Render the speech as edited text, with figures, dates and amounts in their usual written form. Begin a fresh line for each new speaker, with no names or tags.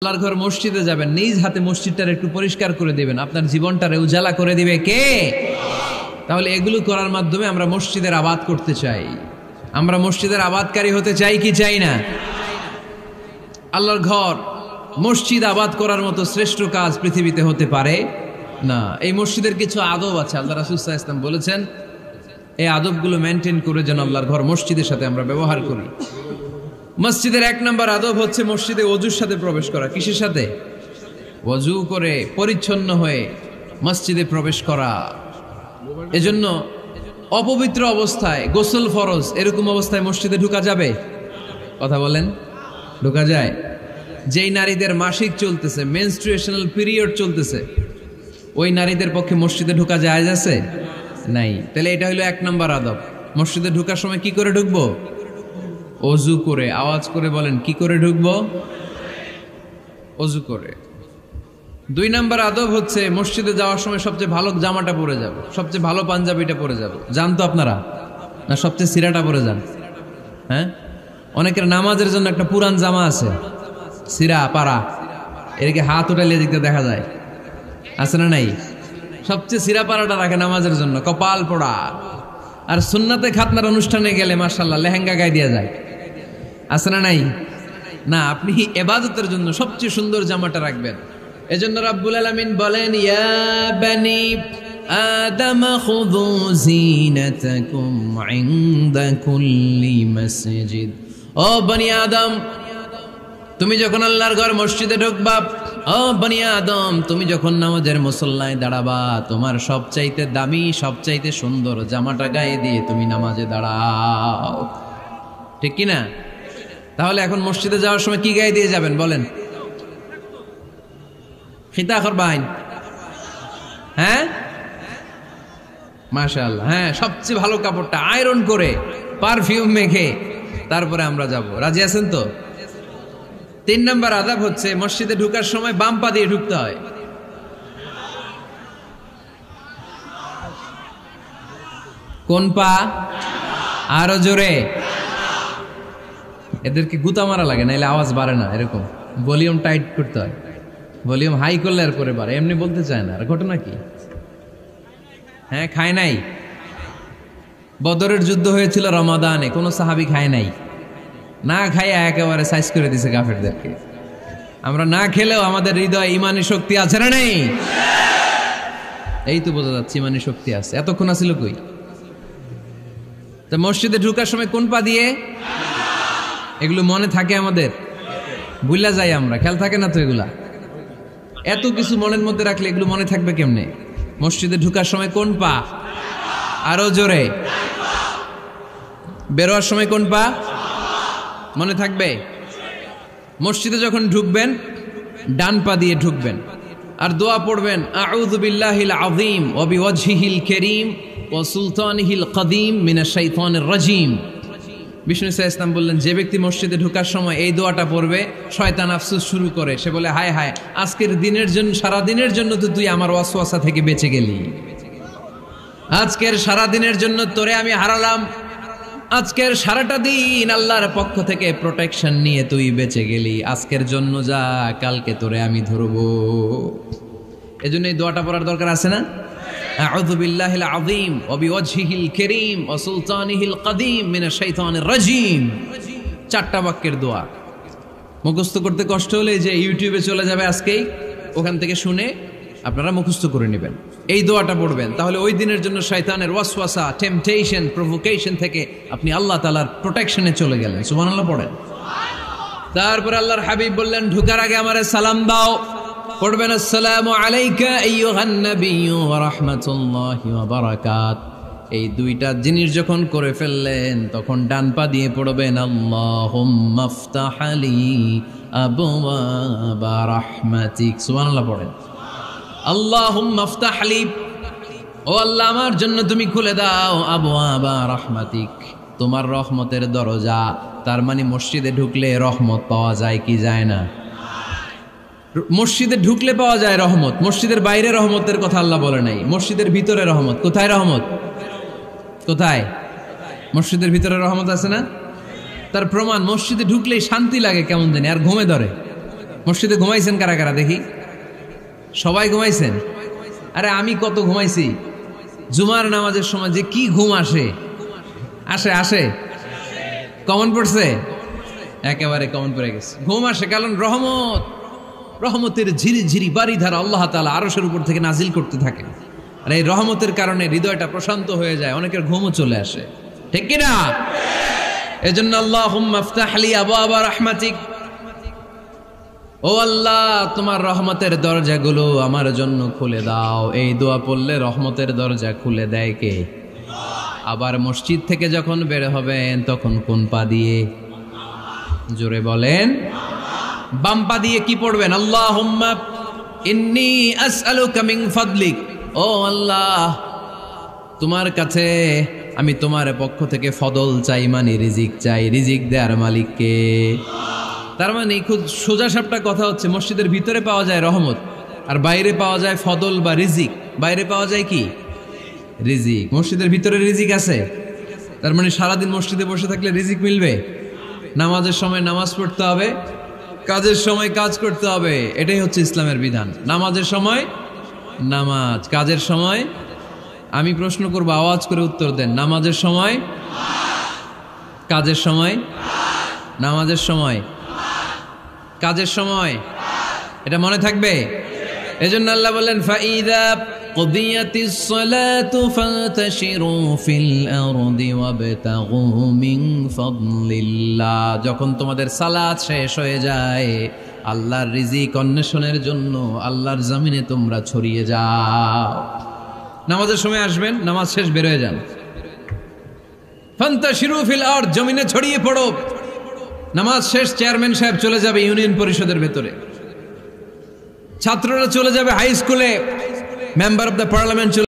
আল্লাহর ঘর মসজিদে যাবেন, নিজ হাতে মসজিদটার একটু পরিষ্কার করে দিবেন, আপনার জীবনটারে উজালা করে দিবে কে? তাহলে এগুলো করার মাধ্যমে আমরা মসজিদের আবাদ করতে চাই। আমরা মসজিদের আবাদকারী হতে চাই কি চাই না? আল্লাহর ঘর মসজিদ আবাদ করার মতো শ্রেষ্ঠ কাজ পৃথিবীতে হতে পারে না। এই মসজিদের কিছু আদব আছে, আল্লাহ রাসূল সাল্লাল্লাহু আলাইহি ওয়াসাল্লাম বলেছেন এই আদবগুলো মেনটেন করে যেন আল্লাহর ঘর মসজিদের সাথে আমরা ব্যবহার করি। মসজিদের 1 নম্বর আদব হচ্ছে মসজিদে ওযুর সাথে প্রবেশ করা। কিসের সাথে? ওযু করে পরিচ্ছন্ন হয়ে মসজিদে প্রবেশ করা। এজন্য অপবিত্র অবস্থায় গোসল ফরজ, এরকম অবস্থায় মসজিদে ঢোকা যাবে? কথা বলেন, ঢোকা যায়? যেই নারীদের মাসিক চলতেছে, মেনস্ট্রুয়েশনাল পিরিয়ড চলতেছে, ওই নারীদের পক্ষে মসজিদে ঢোকা জায়েজ আছে? নাই। তাহলে এটা হলো 1 নম্বর আদব। মসজিদে ঢোকার সময় কি করে ঢুকবো? ওযু করে। আওয়াজ করে বলেন, কি করে ঢুকবো? ওযু করে। 2 নম্বর আদব হচ্ছে মসজিদে যাওয়ার সময় সবচেয়ে ভালো জামাটা পরে যাব, সবচেয়ে ভালো পাঞ্জাবিটা পরে যাব। জান তো আপনারা? না সবচেয়ে সিরাটা পরে যান? হ্যাঁ, অনেকের নামাজের জন্য একটা পুরান জামা আছে, সিরা পাড়া, এদিকে হাত উঠাইলে দিকতে দেখা যায়, আছে না নাই? সবচেয়ে সিরা পাড়াটা রাখে নামাজের জন্য, কপাল পোড়া। আর সুন্নাতে খাতনার অনুষ্ঠানে গেলে মাশাআল্লাহ লেহেঙ্গা গায়ে দিয়ে যায়, আছে না নাই? না, আপনি ইবাদতের জন্য সবচেয়ে সুন্দর জামাটা রাখবেন। এজন্য রাব্বুল আলামিন বলেন, ইয়া বানি আদম খুযু যিনাতাকুম ইনদা কুল্লি মসজিদ। ও বনি আদম, তুমি যখন আল্লাহর ঘর মসজিদে ঢুকবা, ও বনি আদম, তুমি যখন নামাজের মুসল্লায় দাঁড়াবা, তোমার সবচাইতে দামি, সবচাইতে সুন্দর জামাটা গায়ে দিয়ে তুমি নামাজে দাঁড়াও। ঠিক কি না? তাহলে এখন মসজিদে যাওয়ার সময় কি গায়ে দিয়ে যাবেন বলেন? খিতা করবাইন? হ্যাঁ, মাশাআল্লাহ। হ্যাঁ, সবচেয়ে ভালো কাপড়টা আয়রন করে পারফিউম মেখে তারপরে আমরা যাব। রাজি আছেন তো? 3 নম্বর আদব হচ্ছে মসজিদে ঢোকার সময় বাম পা দিয়ে ঢুকতে হয়। কোন পা? আরো জোরে। এদেরকে গুতা মারা লাগে, নাইলে আওয়াজ বাড়ে না। এরকম ভলিউম টাইট করতে হয়, ভলিউম হাই করলে আর পরে বাড়ে, এমনি বলতে চায় না। আর ঘটনা কি? হ্যাঁ, খায় নাই। বদরের যুদ্ধ হয়েছিল রমাদানে, কোনো সাহাবী খায় নাই, না খাইয়া একেবারে সাইজ করে দিছে কাফেরদেরকে। আমরা না খেলেও আমাদের হৃদয়ে ইমানি শক্তি আছে না নেই? এই তো বোঝা যাচ্ছে ইমানি শক্তি আছে। এতক্ষণ আছিল কই? তো মসজিদে ঢোকার সময় কোন পা দিয়ে? এগুলো মনে থাকে আমাদের? ভুলা যাই আমরা, খেয়াল থাকে না তো এগুলা। এত কিছু মনের মধ্যে রাখলে এগুলো মনে থাকবে কেমনে? মসজিদে ঢোকার সময় কোন পা? আরো জোরে। বেরোয়ার সময় কোন পা? মনে থাকবে? মসজিদে যখন ঢুকবেন ডান পা দিয়ে ঢুকবেন, আর দোয়া পড়বেন, আউযু বিল্লাহিল আযীম ওয়া বিওয়াজহিল কারীম ওয়া সুলতানিহিল কদীম মিনাশ শাইতানির রাজীম। বিষ্ণু সাল্লাল্লাহু আলাইহি ওয়াসাল্লাম বললেন, যে ব্যক্তি মসজিদে ঢোকার সময় এই দোয়াটা পড়বে, শয়তান আফসোস শুরু করে। সে বলে, হায় হায়, আজকের দিনের জন্য, সারা দিনের জন্য তো তুই আমার ওয়াসওয়াসা থেকে বেঁচে গেলি। আজকের সারা দিনের জন্য তোরে আমি হারালাম, আজকের সারাটা দিন আল্লাহর পক্ষ থেকে প্রোটেকশন নিয়ে তুই বেঁচে গেলি। আজকের জন্য যা, কালকে তোরে আমি ধরবো। এজন্য এই দোয়াটা পড়ার দরকার আছে না? আউযু বিল্লাহিল আযীম ওয়া বিওয়াজহিল কারীম ওয়া সুলতানিহিল কদীম মিনাশ শাইতানির রাজীম। 4টা বাক্যের দোয়া। মুখস্থ করতে কষ্ট হলে যে ইউটিউবে চলে যাবে আজকেই, ওখান থেকে শুনে আপনারা মুখস্থ করে নেবেন, এই দোয়াটা পড়বেন। তাহলে ওই দিনের জন্য শয়তানের ওয়াসওয়াসা, টেম্পটেশন, প্রভোকেশন থেকে আপনি আল্লাহ তাআলার প্রোটেকশনে চলে গেলেন। সুবহানাল্লাহ পড়েন। তারপরে আল্লাহর হাবিব বললেন, ঢোকার আগে আমারে সালাম দাও। পড়বেন, আসসালামু আলাইকা আইয়ুহান নাবিয়্যু ওয়া রাহমাতুল্লাহি ওয়া বারাকাত। এই 2টা জিনিস যখন করে ফেললেন, তখন ডান পা দিয়ে পড়বেন, আল্লাহুম্মা আফতাহ লি আবওয়াবা রাহমাতিক। সুবহানাল্লাহ পড়েন। আল্লাহুম্মা আফতাহ লি, ও আল্লাহ আমার জন্য তুমি খুলে দাও, আবওয়াবা রাহমাতিক, তোমার রহমতের দরজা। তার মানে মসজিদে ঢুকলে রহমত পাওয়া যায় কি যায় না? মসজিদে ঢুকলে পাওয়া যায় রহমত, মসজিদের বাইরে রহমতের কথা আল্লাহ বলে নাই। মসজিদের ভিতরে রহমত। কোথায় রহমত? কোথায়? মসজিদের ভিতরে রহমত আছে না? তার প্রমাণ, মসজিদে ঢুকলেই শান্তি লাগে কেমন জানি, আর ঘুমে ধরে। মসজিদে ঘুমাইছেন কারা কারা দেখি? সবাই ঘুমাইছেন? আরে আমি কত ঘুমাইছি। জুমার নামাজের সময় যে কি ঘুম আসে, আসে আসে কমন পড়ছে, একেবারে কমন পড়ে গেছে। ঘুম আসে কারণ রহমতের ঝিরি ঝিরি বাড়ি ধারা আল্লাহ তাআলা আরশের উপর থেকে নাজিল করতে থাকে। আর এই রহমতের কারণে হৃদয়টা প্রশান্ত হয়ে যায়, অনেকের ঘুমও চলে আসে, ঠিক কিনা? এজন্য আল্লাহুম্মা ইফতাহ লি আবওয়াবা রাহমাতিক, ও আল্লাহ তোমার রহমতের দরজাগুলো আমার জন্য খুলে দাও। এই দোয়া পড়লে রহমতের দরজা খুলে দেয় কে? আবার মসজিদ থেকে যখন বের হবেন তখন কোন পা দিয়ে? জোরে বলেন। বাম পা দিয়ে কি পড়বেন? আল্লাহুম্মা ইন্নী আসআলুকা মিন ফাদলিক, ও আল্লাহ তোমার কাছে আমি তোমার পক্ষ থেকে ফদল চাই, মানে রিজিক চাই। রিজিক দেওয়ার মালিক কে? তার মানে খুব সোজা সাপটা কথা হচ্ছে, মসজিদের ভিতরে পাওয়া যায় রহমত, আর বাইরে পাওয়া যায় ফদল বা রিজিক। বাইরে পাওয়া যায় কি? রিজিক। মসজিদের ভিতরে রিজিক আছে। তার মানে সারাদিন মসজিদে বসে থাকলে রিজিক মিলবে? নামাজের সময় নামাজ পড়তে হবে, কাজের সময় কাজ করতে হবে, এটাই হচ্ছে ইসলামের বিধান। নামাজের সময় নামাজ, কাজের সময়। আমি প্রশ্ন করবো, আওয়াজ করে উত্তর দেন। নামাজের সময়, কাজের সময়, নামাজের সময়, কাজের সময়, এটা মনে থাকবে। এজন্য আল্লাহ বললেন ফাইদা কুদিয়াতিস সালাতু ফান্তাশিরু ফিল আরদি ওয়াবতাগু মিন ফাদলিল্লাহ। যখন তোমাদের সালাত শেষ হয়ে যায়, আল্লাহর রিজিক অন্বেষণের জন্য আল্লাহর জমিনে তোমরা ছড়িয়ে যাও। নামাজের সময় আসবেন, নামাজ শেষ বের হয়ে যান। ফান্তাশিরু ফিল আরদ, জমিনে ছড়িয়ে পড়ো। নামাজ শেষ, চেয়ারম্যান সাহেব চলে যাবে ইউনিয়ন পরিষদের ভেতরে, ছাত্ররা চলে যাবে হাই স্কুলে, মেম্বার অব দ্য পার্লামেন্ট